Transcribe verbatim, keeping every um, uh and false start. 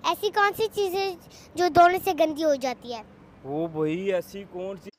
ऐसी कौन सी चीज़ है जो धोने से गंदी हो जाती है? वो भाई ऐसी कौन सी